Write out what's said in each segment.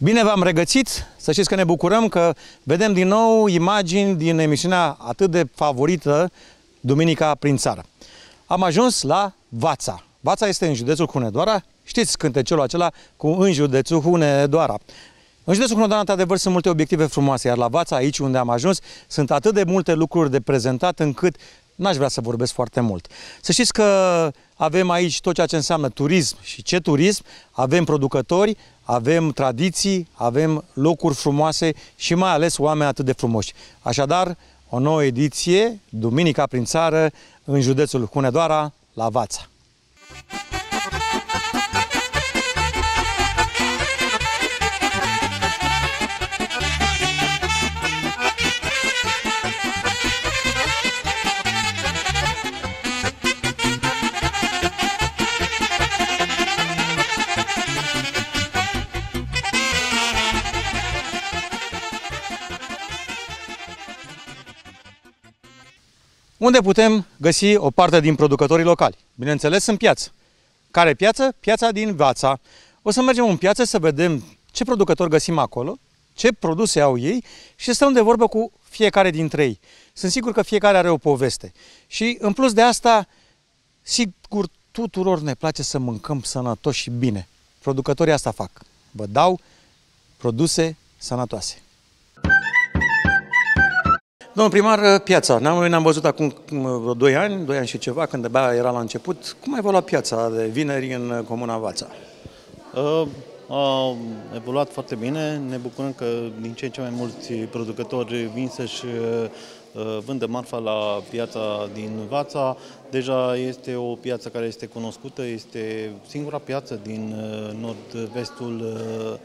Bine v-am regăsit, să știți că ne bucurăm că vedem din nou imagini din emisiunea atât de favorită, Duminica prin țară. Am ajuns la Vața. Vața este în județul Hunedoara. Știți cântecelul acela cu în județul Hunedoara. În județul Hunedoara, într-adevăr, sunt multe obiective frumoase, iar la Vața, aici unde am ajuns, sunt atât de multe lucruri de prezentat încât n-aș vrea să vorbesc foarte mult. Să știți că avem aici tot ceea ce înseamnă turism și ce turism, avem producători, avem tradiții, avem locuri frumoase și mai ales oameni atât de frumoși. Așadar, o nouă ediție, Duminica prin țară, în județul Hunedoara, la Vața. Unde putem găsi o parte din producătorii locali? Bineînțeles, în piață. Care piață? Piața din Vața. O să mergem în piață să vedem ce producători găsim acolo, ce produse au ei și să stăm de vorbă cu fiecare dintre ei. Sunt sigur că fiecare are o poveste. Și în plus de asta, sigur, tuturor ne place să mâncăm sănătos și bine. Producătorii asta fac. Vă dau produse sănătoase. Domnul primar, piața. Ne-am văzut acum vreo 2 ani și ceva, când abia era la început. Cum a evoluat piața de vineri în comuna Vața? A evoluat foarte bine. Ne bucurăm că din ce în ce mai mulți producători vin să-și vândă marfa la piața din Vața. Deja este o piață care este cunoscută, este singura piață din nord-vestul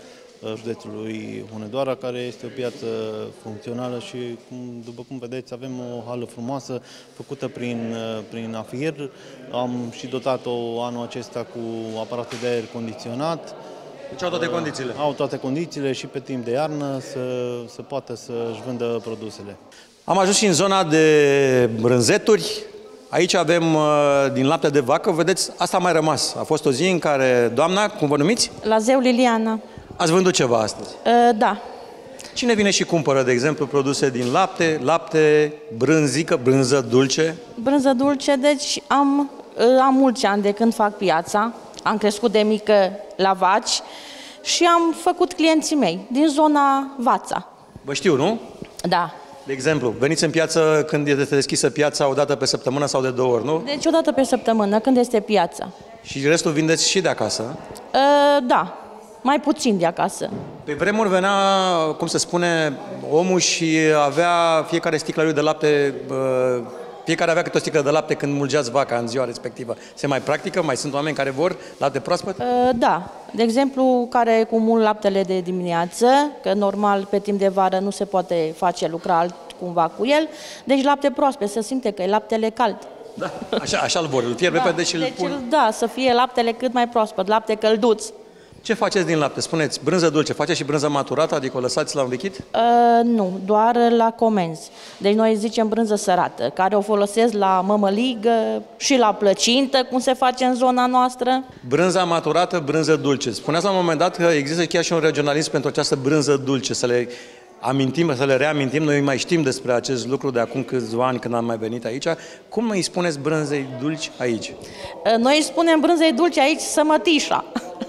județului Hunedoara, care este o piață funcțională și, după cum vedeți, avem o hală frumoasă făcută prin afier. Am și dotat-o anul acesta cu aparate de aer condiționat. Deci au toate condițiile. Au toate condițiile și pe timp de iarnă să poată să-și vândă produsele. Am ajuns și în zona de brânzeturi. Aici avem din lapte de vacă. Vedeți, asta a mai rămas. A fost o zi în care, doamna, cum vă numiți? La Zeu Liliana. Ați vândut ceva astăzi? Da. Cine vine și cumpără, de exemplu, produse din lapte, brânzică, brânză dulce? Brânză dulce, deci am mulți ani de când fac piața. Am crescut de mică la vaci și am făcut clienții mei din zona Vața. Vă știu, nu? Da. De exemplu, veniți în piață când este deschisă piața o dată pe săptămână sau de 2 ori, nu? Deci o dată pe săptămână, când este piața. Și restul vindeți și de acasă? Da. Mai puțin de acasă. Pe vremuri venea, cum se spune, omul și avea fiecare sticla lui de lapte, fiecare avea câte o sticlă de lapte când mulgeați vaca în ziua respectivă. Se mai practică? Mai sunt oameni care vor lapte proaspăt? Da. De exemplu, care cumul laptele de dimineață, că normal pe timp de vară nu se poate face lucra altcumva cu el, deci lapte proaspăt, se simte că e laptele cald. Da, așa-l vor, îl fierbe repede și îl pun. Da, să fie laptele cât mai proaspăt, lapte călduț. Ce faceți din lapte? Spuneți, brânză dulce, faceți și brânză maturată, adică o lăsați la un lichid? Nu, doar la comenzi. Deci noi zicem brânză sărată, care o folosesc la mămăligă și la plăcintă, cum se face în zona noastră. Brânza maturată, brânză dulce. Spuneați la un moment dat că există chiar și un regionalism pentru această brânză dulce, să le amintim, să le reamintim. Noi mai știm despre acest lucru de acum câțiva ani când am mai venit aici. Cum îi spuneți brânzei dulci aici? Noi îi spunem brânzei dulce aici sămătișa.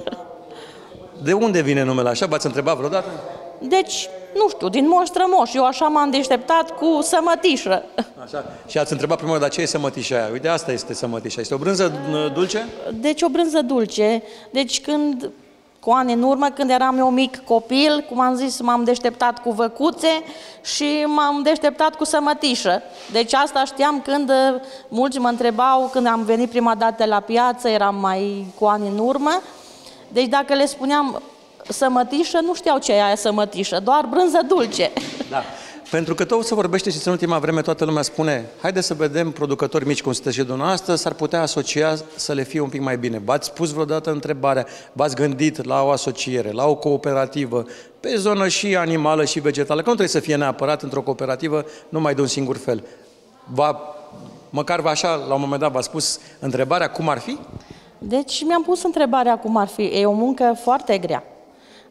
De unde vine numele așa? V-ați întrebat vreodată? Deci, nu știu, din moș strămoș. Eu așa m-am deșteptat cu sămătișă. Așa. Și ați întrebat prima oară, dar ce e sămătișa aia? Uite, asta este sămătișa. Este o brânză dulce? Deci o brânză dulce. Deci cu ani în urmă, când eram eu mic copil, cum am zis, m-am deșteptat cu văcuțe și m-am deșteptat cu sămătișă. Deci asta știam când mulți mă întrebau, când am venit prima dată la piață, eram mai cu ani în urmă. Deci dacă le spuneam sămătișă, nu știau ce e aia sămătișă, doar brânză dulce. Da. Pentru că tot se vorbește și în ultima vreme toată lumea spune, haide să vedem producători mici cum sunteți și dumneavoastră, s-ar putea asocia să le fie un pic mai bine. V-ați pus vreodată întrebarea, v-ați gândit la o asociere, la o cooperativă, pe zonă și animală și vegetală, că nu trebuie să fie neapărat într-o cooperativă numai de un singur fel. Măcar așa, la un moment dat v-ați pus întrebarea cum ar fi? Deci mi-am pus întrebarea cum ar fi. E o muncă foarte grea.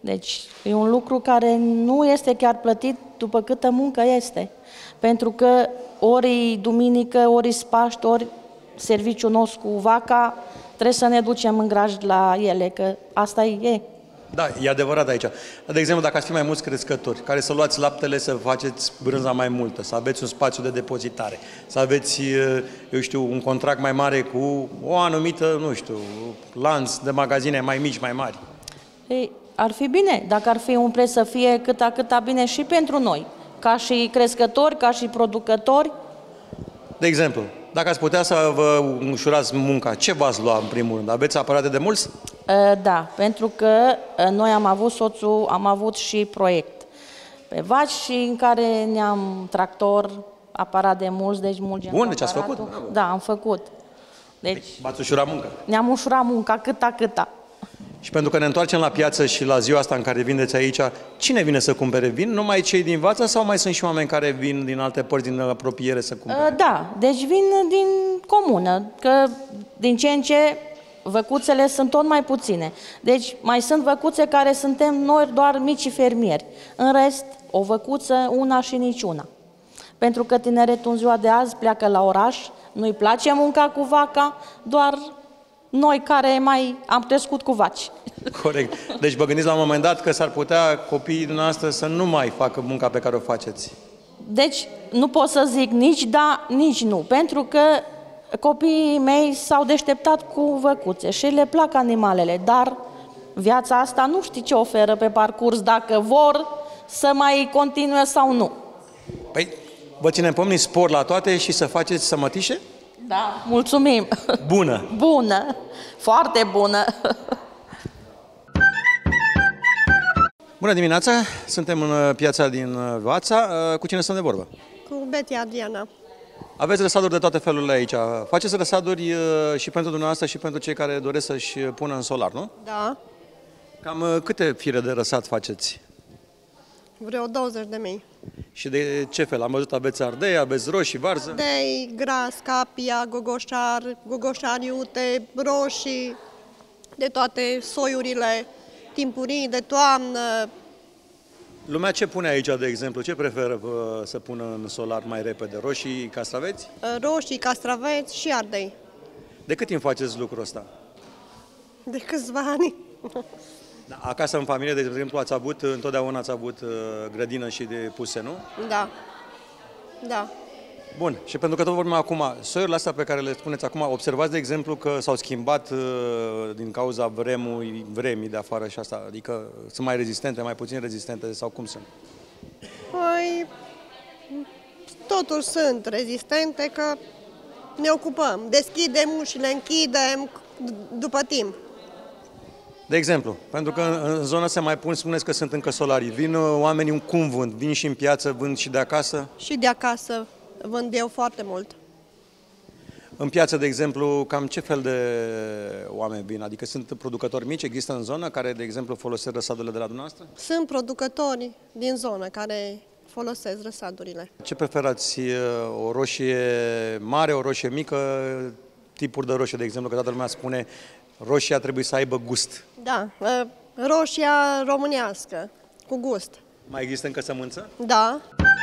Deci e un lucru care nu este chiar plătit după câtă muncă este. Pentru că ori duminică, ori Paști, ori serviciul nostru cu vaca, trebuie să ne ducem în graj la ele, că asta e. Da, e adevărat aici. De exemplu, dacă ați fi mai mulți crescători, care să luați laptele, să faceți brânza mai multă, să aveți un spațiu de depozitare, să aveți, eu știu, un contract mai mare cu o anumită, nu știu, lanț de magazine mai mici, mai mari. Ei, ar fi bine, dacă ar fi un preț să fie câta bine și pentru noi, ca și crescători, ca și producători. De exemplu, dacă ați putea să vă ușurați munca, ce v-ați lua în primul rând? Aveți aparate de mulți? Da, pentru că noi am avut, soțul, am avut și proiect pe vaci și în care ne-am tractor, aparat de mulți, deci mulgem. Bun, deci ați făcut? Da, am făcut. Deci v-ați ușurat munca? Ne-am ușurat munca, câta. Și pentru că ne întoarcem la piață și la ziua asta în care vindeți aici, cine vine să cumpere? Vin numai cei din Vața sau mai sunt și oameni care vin din alte părți din apropiere să cumpere? Da, deci vin din comună, că din ce în ce văcuțele sunt tot mai puține. Deci mai sunt văcuțe care suntem noi doar mici fermieri. În rest, o văcuță, una și niciuna. Pentru că tineretul în ziua de azi pleacă la oraș, nu-i place munca cu vaca, doar noi care mai am crescut cu vaci. Corect. Deci vă gândiți la un moment dat că s-ar putea copiii dumneavoastră să nu mai facă munca pe care o faceți. Deci nu pot să zic nici da, nici nu, pentru că copiii mei s-au deșteptat cu văcuțe și le plac animalele, dar viața asta nu știi ce oferă pe parcurs, dacă vor să mai continue sau nu. Păi, vă ținem pumnii, spor la toate și să faceți sămătișe? Da, mulțumim! Bună! Bună! Foarte bună! Bună dimineața! Suntem în piața din Vața. Cu cine stăm de vorbă? Cu Betty Adriana. Aveți răsaduri de toate felurile aici. Faceți răsaduri și pentru dumneavoastră și pentru cei care doresc să-și pună în solar, nu? Da. Cam câte fire de răsad faceți? Vreo 20.000. Și de ce fel? Am văzut aveți ardei, aveți roșii, varză? Ardei, gras, capia, gogoșar iute, roșii, de toate soiurile, timpurii de toamnă. Lumea ce pune aici, de exemplu? Ce preferă să pună în solar mai repede? Roșii, castraveți? Roșii, castraveți și ardei. De cât timp faceți lucrul ăsta? De câțiva ani. Da, acasă, în familie, de exemplu, întotdeauna ați avut grădină și de puse, nu? Da. Da. Bun. Și pentru că tot vorbim acum, soiurile astea pe care le spuneți acum, observați, de exemplu, că s-au schimbat din cauza vremii de afară și asta, adică sunt mai rezistente, mai puțin rezistente sau cum sunt? Păi, totuși sunt rezistente, că ne ocupăm. Deschidem și le închidem după timp. De exemplu, pentru că în zonă se mai spuneți că sunt încă solarii. Vin oamenii cum vând? Vin și în piață, vând și de acasă? Și de acasă vând eu foarte mult. În piață, de exemplu, cam ce fel de oameni vin? Adică sunt producători mici, există în zonă care, de exemplu, folosesc răsadurile de la dumneavoastră? Sunt producători din zonă care folosesc răsadurile. Ce preferați? O roșie mare, o roșie mică? Tipuri de roșie, de exemplu, că toată lumea spune roșia trebuie să aibă gust. Da, roșia românească, cu gust. Mai există încă sămânță? Da.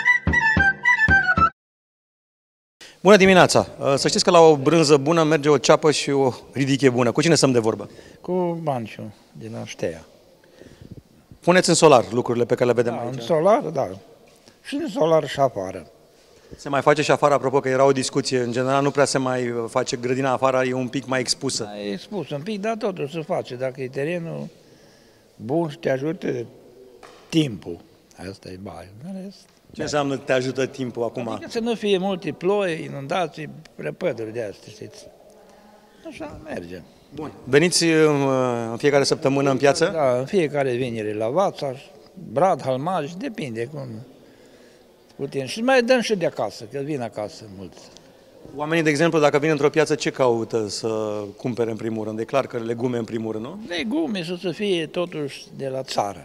Bună dimineața! Să știți că la o brânză bună merge o ceapă și o ridiche bună. Cu cine stăm de vorbă? Cu Banciu, din Aștea. Puneți în solar lucrurile pe care le vedem Da, aici. în solar, da. Și în solar și afară. Se mai face și afară, apropo că era o discuție. În general nu prea se mai face grădina afară, e un pic mai expusă. E expus un pic, dar totuși se face. Dacă e terenul bun și te ajută timpul. Asta e bai. Ce înseamnă te ajută timpul acum? Adică să nu fie multe ploi, inundații, prăpăduri de astea, știți? Așa merge. Bun. Veniți în fiecare săptămână în piață? Da, în fiecare vinere la Vața, Brad, Halmaj, depinde cum putem. Și mai dăm și de acasă, că vin acasă mulți. Oamenii, de exemplu, dacă vin într-o piață, ce caută să cumpere în primul rând? E clar că legume în primul rând, nu? Legume să fie totuși de la țară.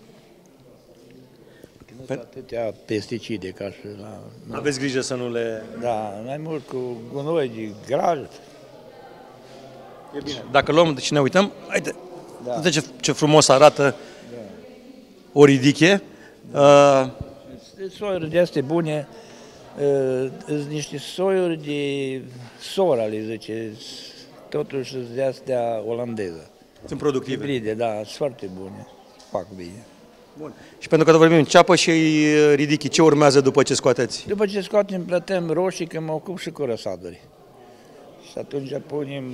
Nu sunt atâtea pesticide ca și la... Aveți grijă să nu le... Da, mai mult cu gunoi de graj. E bine. Dacă luăm și ne uităm, haide, Da. uite ce frumos arată. o ridiche. Soiuri de astea bune, sunt niște soiuri de sora, le zice, totuși sunt de astea olandeză. Sunt productive. Hibride, da, sunt foarte bune, fac bine. Bun. Și pentru că vorbim ceapă și ridichi, ce urmează după ce scoateți? După ce scoatem, plătăm roșii, că mă ocup și cu răsaduri. Și atunci punem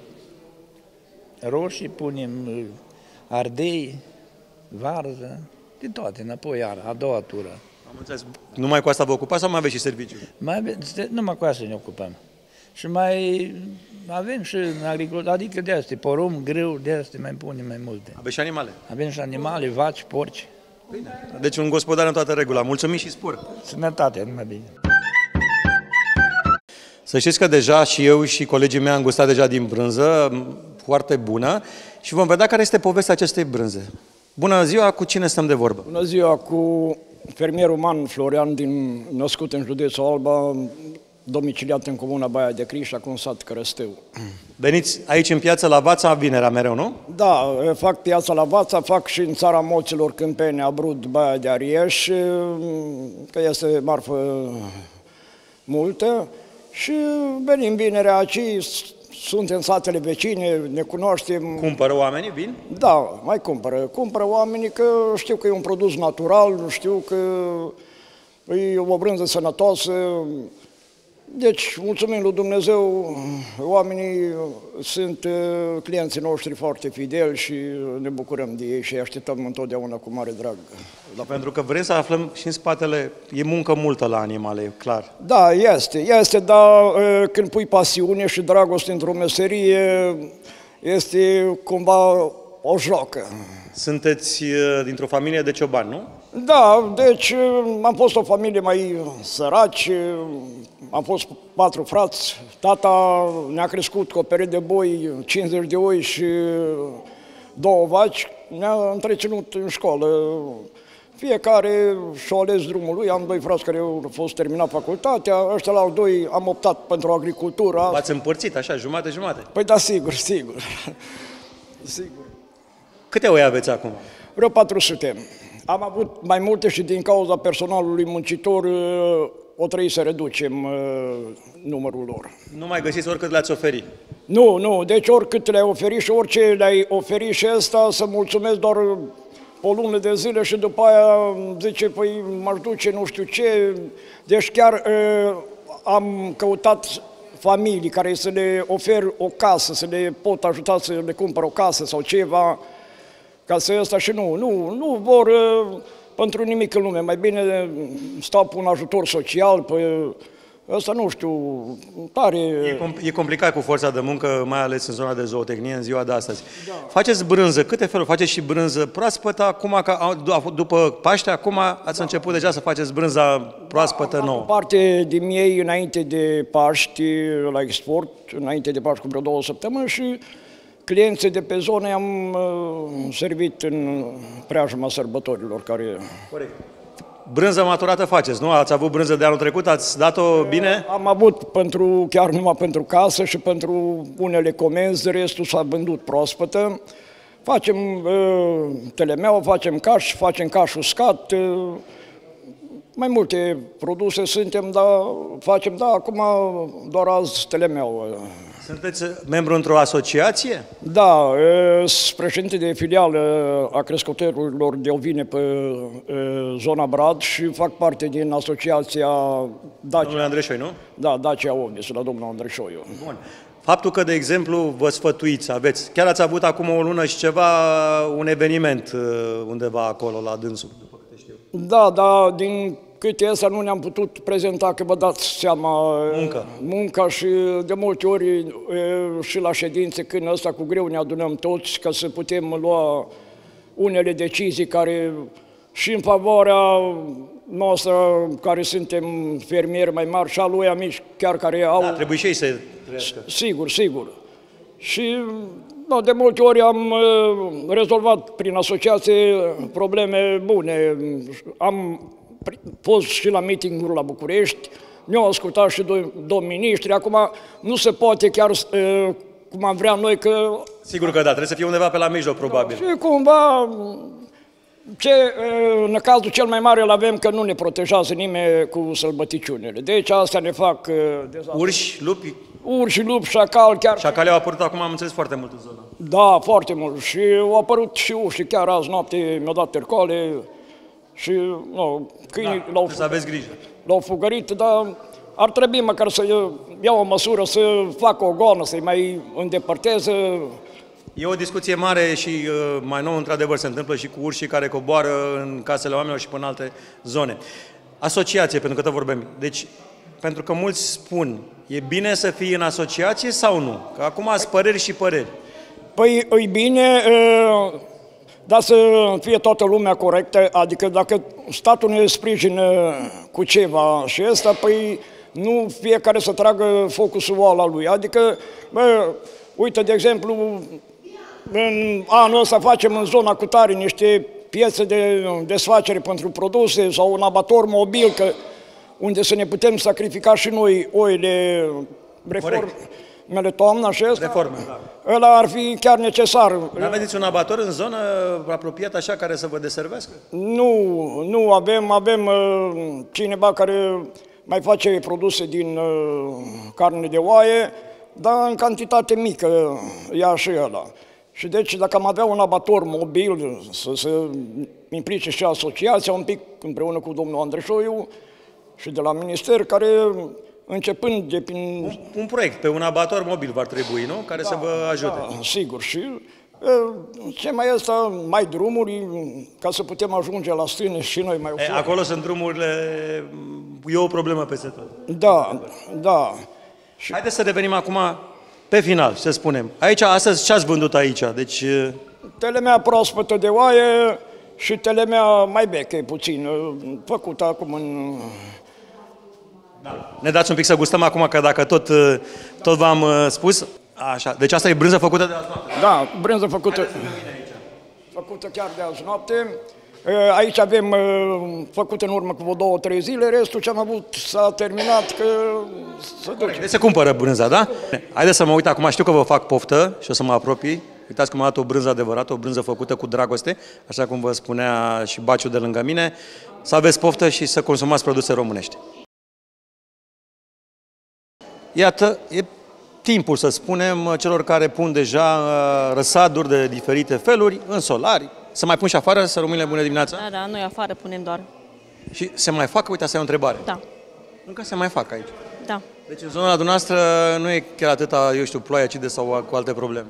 roșii, punem ardei, varză, de toate, înapoi iar, a doua tură. Am înțeles. Numai cu asta vă ocupați sau mai aveți și serviciu? Numai cu asta ne ocupăm. Și mai avem și în agricultură, adică de astea, porumb, grâu, de astea mai punem mai multe. Aveți și animale? Avem și animale, vaci, porci. Bine. Deci un gospodar în toată regula. Mulțumim și spor! Sănătate, numai bine. Să știți că deja și eu și colegii mei am gustat deja din brânză, foarte bună, și vom vedea care este povestea acestei brânze. Bună ziua, cu cine stăm de vorbă? Bună ziua, cu fermierul Man Florian, născut în județul Alba, domiciliat în comuna Baia de Criș, acum sat Cărăsteu. Veniți aici în piață la Vața vinerea mereu, nu? Da, fac piața la Vața, fac și în țara Moților Câmpeni, Abrud, Baia de Arieș, că este marfă multă, și venim vinerea aici, suntem satele vecine, ne cunoaștem. Cumpără oamenii, vin? Da, mai cumpără oamenii, că știu că e un produs natural, știu că e o brânză sănătoasă. Deci, mulțumim lui Dumnezeu, oamenii sunt clienții noștri foarte fideli și ne bucurăm de ei și îi așteptăm întotdeauna cu mare drag. Da, pentru că vrem să aflăm și în spatele, e muncă multă la animale, e clar. Da, este, dar când pui pasiune și dragoste într-o meserie, este cumva o joacă. Sunteți dintr-o familie de ciobani, nu? Da, deci am fost o familie mai săraci, am fost 4 frați, tata ne-a crescut cu o pereche de boi, 50 de oi și 2 vaci, ne-a întreținut în școală. Fiecare și-a ales drumul lui, am 2 frați care au fost terminat facultatea, ăștia la 2 am optat pentru agricultură. V-ați împărțit așa, jumate-jumate? Păi da, sigur. Câte oi aveți acum? Vreo 400. Am avut mai multe și din cauza personalului muncitor o trebuie să reducem numărul lor. Nu mai găsiți oricât le-ați oferi? Nu, deci oricât le-ai oferit și orice le-ai oferit și ăsta, să mulțumesc doar o lună de zile și după aia zice, păi m-aș duce nu știu ce. Deci chiar am căutat familii care să le ofer o casă, să le pot ajuta să le cumpăr o casă sau ceva, ca să ăsta și nu vor pentru nimic în lume. Mai bine stau pe un ajutor social, pe ăsta nu știu, tare... E complicat cu forța de muncă, mai ales în zona de zootehnie, în ziua de astăzi. Da. Faceți brânză, câte feluri? Faceți și brânză proaspătă, acum, după Paște, acum ați început deja să faceți brânza proaspătă nouă. Am parte din ei înainte de Paști, la export, înainte de Paști cu vreo 2 săptămâni și clienții de pe zone am servit în preajma sărbătorilor care... Corect. Brânză maturată faceți, nu? Ați avut brânză de anul trecut, ați dat-o bine? Am avut chiar numai pentru casă și pentru unele comenzi, restul s-a vândut proaspătă. Facem telemeu, facem caș uscat, mai multe produse facem, acum doar azi telemeu. Sunteți membru într-o asociație? Da, sunt președinte de filială a crescătorilor de ovine pe zona Brad și fac parte din asociația Dacia. Domnule Andreșoi, nu? Da, Dacia Ovnis, la domnul Andreșoiu. Bun. Faptul că, de exemplu, vă sfătuiți, chiar ați avut acum o lună și ceva un eveniment undeva acolo, la dânsul, după câte știu. Da, din câte ăsta nu ne-am putut prezenta, că vă dați seama, munca și de multe ori și la ședințe, când ăsta cu greu ne adunăm toți, ca să putem lua unele decizii care și în favoarea noastră, care suntem fermieri mai mari, și a lui amici chiar care au... Da, trebuie și ei să trăiască. Sigur. Și de multe ori am rezolvat prin asociație probleme bune. Am fost și la meeting-uri la București, ne-au ascultat și domn miniștri. Acum nu se poate chiar cum am vrea noi că... Sigur că da, trebuie să fie undeva pe la mijloc, probabil. Și cumva În cazul cel mai mare îl avem că nu ne protejează nimeni cu sălbăticiunile. Deci astea ne fac Urși, lupi? urși, lupi, șacal, chiar... Șacale au apărut acum, am înțeles, foarte mult în zonă. Da, foarte mult. Și au apărut și urși, chiar azi noapte mi-au dat tercoale și câinii Trebuie să aveți grijă. l-au fugărit, dar ar trebui măcar să iau o măsură, să facă o goană, să-i mai îndepărteze. E o discuție mare și mai nou, într-adevăr, se întâmplă și cu urșii care coboară în casele oamenilor și până în alte zone. Asociație, pentru că tot vorbim. Deci, pentru că mulți spun, e bine să fii în asociație sau nu? Că acum ați păreri și păreri. Păi, e bine, dar să fie toată lumea corectă, adică dacă statul ne sprijină cu ceva și ăsta, păi nu fiecare să tragă focusul ala lui. Adică, uite, de exemplu, în anul ăsta facem în zona cutare niște piețe de desfacere pentru produse sau un abator mobil, unde să ne putem sacrifica și noi oile reformele toamna și ăsta. Reforme, da. Ăla ar fi chiar necesar. Nu aveți un abator în zonă apropiat așa care să vă deservească? Nu avem cineva care mai face produse din carne de oaie, dar în cantitate mică, ia și ăla. Și deci dacă am avea un abator mobil, să se implice și asociația un pic împreună cu domnul Andreșoiu și de la minister, care începând de prin... Un proiect pe un abator mobil v-ar trebui, nu? Care să vă ajute. Da, sigur. Și ce mai este, mai drumuri, ca să putem ajunge la stâne și noi mai ușor. Acolo sunt drumurile, e o problemă peste tot. Da. Și... Haideți să revenim acum pe final, să spunem. Aici, astăzi, ce ați vândut aici? Deci... Telemea proaspătă de oaie și telemea mai veche puțin, făcută acum în... Da. Ne dați un pic să gustăm acum, că dacă tot v-am spus. Așa, deci asta e brânză făcută de azi noapte. Da, brânză făcută chiar de azi noapte. Aici avem făcut în urmă cu 2-3 zile, restul ce am avut s-a terminat, că se duce. Deci se cumpără brânza, da? Haideți să mă uit acum, știu că vă fac poftă și o să mă apropii. Uitați că m-a dat o brânză adevărată, o brânză făcută cu dragoste, așa cum vă spunea și Baciu de lângă mine. Să aveți poftă și să consumați produse românești. Iată, e timpul, să spunem, celor care pun deja răsaduri de diferite feluri, în solari. Să mai pun și afară, să rămâne bună dimineața? Da, noi afară punem doar. Și se mai fac? Uite, asta e o întrebare. Da. Încă se mai fac aici. Da. Deci în zona dumneavoastră nu e chiar atâta, eu știu, ploaie acide sau cu alte probleme.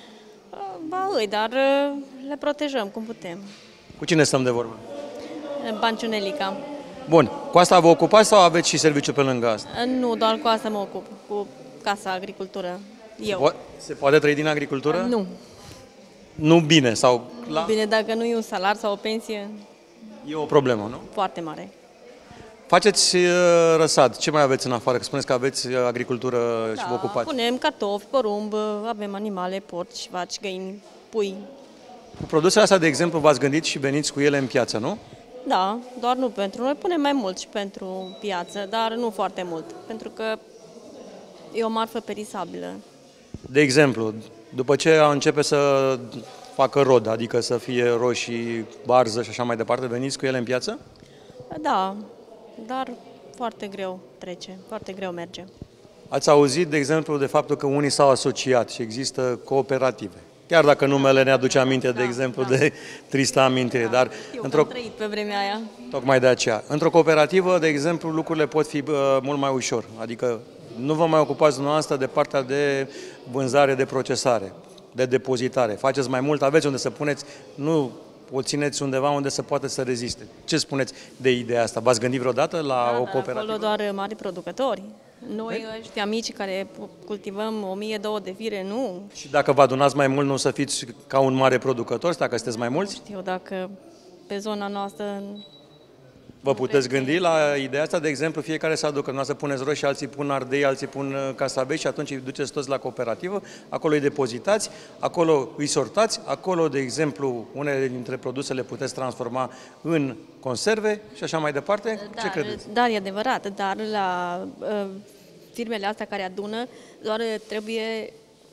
Ba, dar le protejăm cum putem. Cu cine stăm de vorbă? Banciunelica. Bun. Cu asta vă ocupați sau aveți și serviciu pe lângă asta? Nu, doar cu asta mă ocup, cu Casa Agricultură. Eu. Se poate trăi din agricultură? Nu. Nu bine sau... Bine, dacă nu e un salar sau o pensie, E o problemă, nu? foarte mare. Faceți răsad. Ce mai aveți în afară? Că spuneți că aveți agricultură și vă ocupați. Punem cartofi, porumb, avem animale, porci, vaci, găini, pui. Cu produsele astea, de exemplu, v-ați gândit și veniți cu ele în piață, nu? Da, doar nu pentru noi, punem mai mult și pentru piață, dar nu foarte mult, pentru că e o marfă perisabilă. De exemplu, după ce începe să facă rod, adică să fie roșii, barză și așa mai departe, veniți cu ele în piață? Da, dar foarte greu trece, foarte greu merge. Ați auzit, de exemplu, de faptul că unii s-au asociat și există cooperative. Chiar dacă numele ne aduce aminte, de exemplu, de tristă amintire, dar Eu am trăit pe vremea aia. Tocmai de aceea. Într-o cooperativă, de exemplu, lucrurile pot fi mult mai ușor. Adică nu vă mai ocupați dumneavoastră de partea de vânzare, de procesare, de depozitare. Faceți mai mult, aveți unde să puneți, nu o țineți undeva unde să poate să reziste. Ce spuneți de ideea asta? V-ați gândit vreodată la o cooperativă? Acolo doar mari producători. Noi, ăștia mici care cultivăm 1000-2000 de fire, nu. Și dacă vă adunați mai mult, nu o să fiți ca un mare producător, dacă sunteți mai mulți? Nu știu dacă pe zona noastră... Vă puteți gândi la ideea asta, de exemplu, fiecare să aducă, dumneavoastră puneți roșii, alții pun ardei, alții pun casaveți și atunci îi duceți toți la cooperativă, acolo îi depozitați, acolo îi sortați, acolo, de exemplu, unele dintre produse le puteți transforma în conserve și așa mai departe. Ce credeți? Da, e adevărat, dar la firmele astea care adună, doar trebuie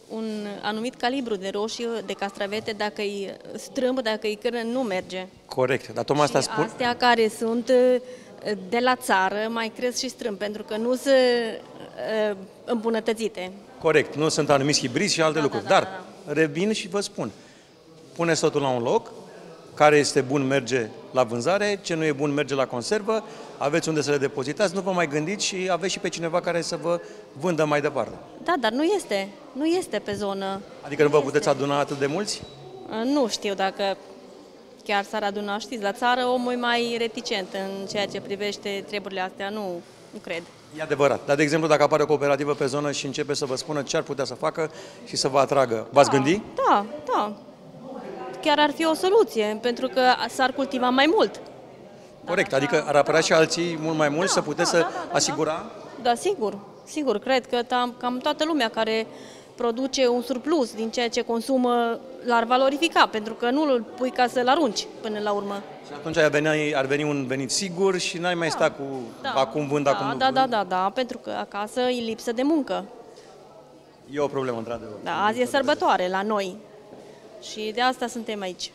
un anumit calibru de roșii, de castravete, dacă îi strâmb, dacă îi cărnă, nu merge. Corect, dar tocmai asta Și spun. astea care sunt de la țară mai cresc și strâmb, pentru că nu sunt îmbunătățite. Corect, nu sunt anumiți hibrizi și alte lucruri. Dar revin și vă spun, puneți totul la un loc, care este bun merge la vânzare, ce nu e bun merge la conservă, aveți unde să le depozitați, nu vă mai gândiți și aveți și pe cineva care să vă vândă mai departe. Da, dar nu este pe zonă. Adică nu vă puteți aduna atât de mulți? Nu știu dacă chiar s-ar aduna, știți, la țară omul e mai reticent în ceea ce privește treburile astea, nu cred. E adevărat, dar de exemplu dacă apare o cooperativă pe zonă și începe să vă spună ce ar putea să facă și să vă atragă, v-ați gândi? Da. Chiar ar fi o soluție, pentru că s-ar cultiva mai mult. Corect, adică ar apărea și alții mult mai mulți să puteți să asigura? Da, sigur, cred că cam toată lumea care produce un surplus din ceea ce consumă l-ar valorifica, pentru că nu îl pui ca să-l arunci până la urmă. Și atunci ar veni un venit sigur și n-ai mai sta cu acum vând, acum nu vând. Da, pentru că acasă e lipsă de muncă. E o problemă, într-adevăr. Da, azi e sărbătoare la noi și de asta suntem aici.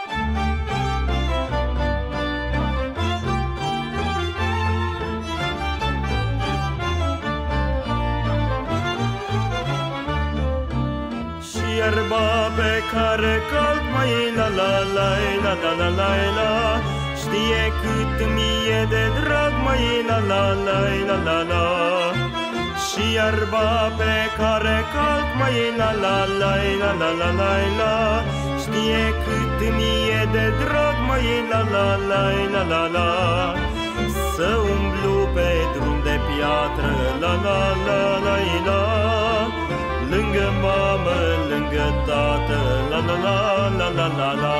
Iarba pe care calc mai la la la la la la la la, știe cât mie de drag mai la la la la la la. Și iarba pe care calc mai la la la la la la la la, știe cât mie de drag mai la la la la la la. Să umblu pe drum de piatră la la la la la, lângă mamă, lângă tată, la la la la la la la.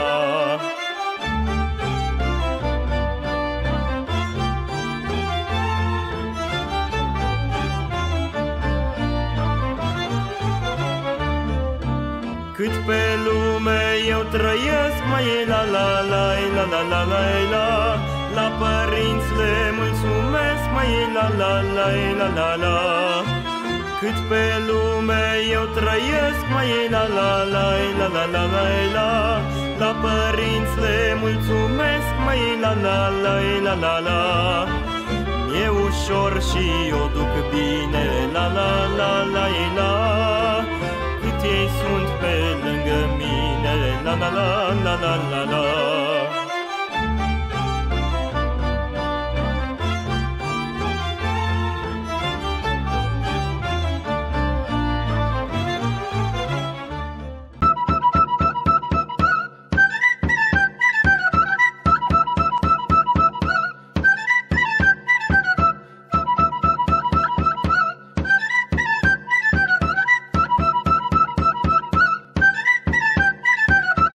Cât pe lume eu trăiesc, mai la la la la la la la la. La părinți le mulțumesc, mai la la la la la la. Cât pe lume eu trăiesc, mai la la la la la la la la. La părinți le mulțumesc, mai la la la la la la. Mi-e ușor și eu duc bine, la la la la la. Cât ei sunt pe lângă mine, la la la la la la la.